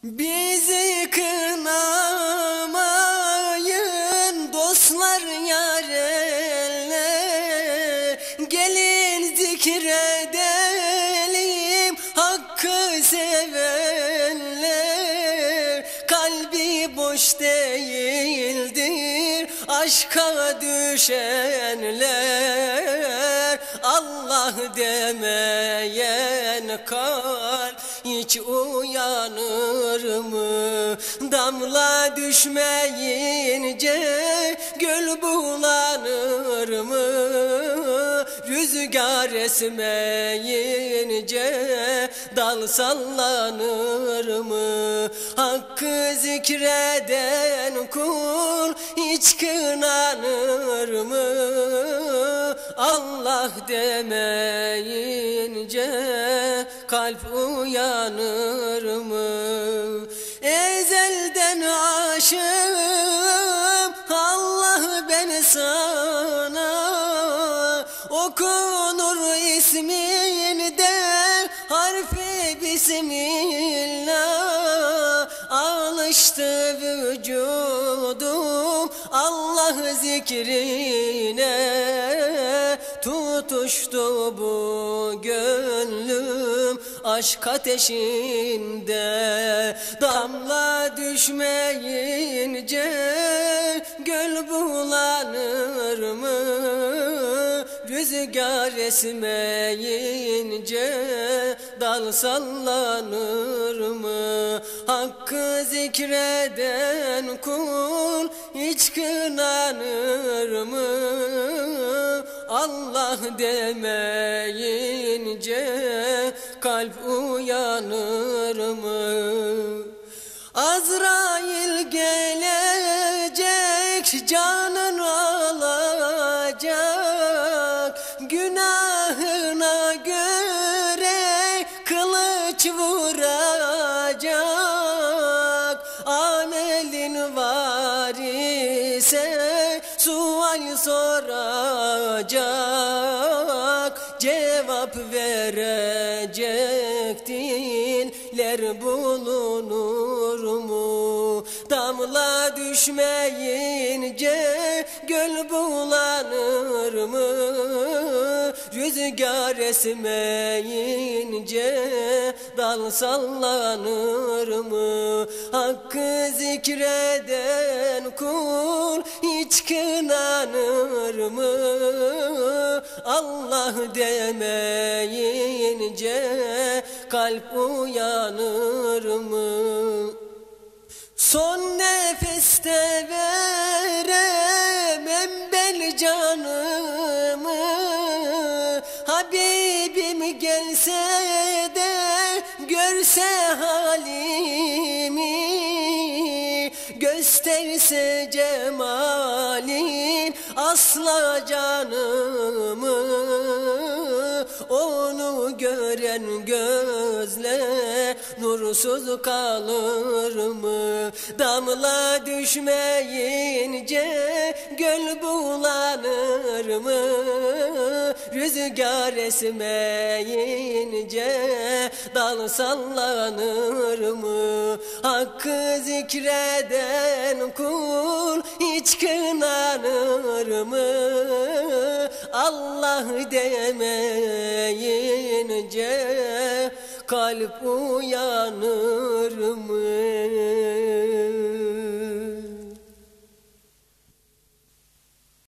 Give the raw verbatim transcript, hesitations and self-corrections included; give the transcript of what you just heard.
Bizi kınamayın dostlar yarenle, gelin zikredelim hakkı sevenler. Kalbi boş değildir aşka düşenler. Allah demeyen kalp hiç uyanır mı? Damla düşmeyince göl bulanır mı? Rüzgar esmeyince dal sallanır mı? Hakkı zikreden kul hiç kınanır mı? Allah demeyince kalp uyanır mı? Ezelden aşığım Allah ben sana, okunur isminde harfi bismillah. Alıştı vücudum Allah zikrine, tutuştu bu gönlüm aşk ateşinde. Damla düşmeyince göl bulanır mı? Rüzgar esmeyince dal sallanır mı? Hakkı zikreden kul hiç kınanır mı? Allah demeyince kalp uyanır mı? Azrail gelecek canın alacak, günahına göre kılıç vuracak. Amelin var ise sual soracak, cevap verecek diller bulunur mu? Damla düşmeyince göl bulanır mı? Rüzgar esmeyince dal sallanır mı? Hakkı zikreden kul hiç kınanır mı? Allah demeyince kalp uyanır mı? Son nefeste veremem ben canımı, Habibim gelse de görse halimi, gösterse cemalin asla canımı. Onu gören gözler nursuz kalır mı? Damla düşmeyince göl bulanır mı? Rüzgar esmeyince dal sallanır mı? Hakkı zikreden kul hiç kınanır mı? Allah demeyince kalp uyanır mı?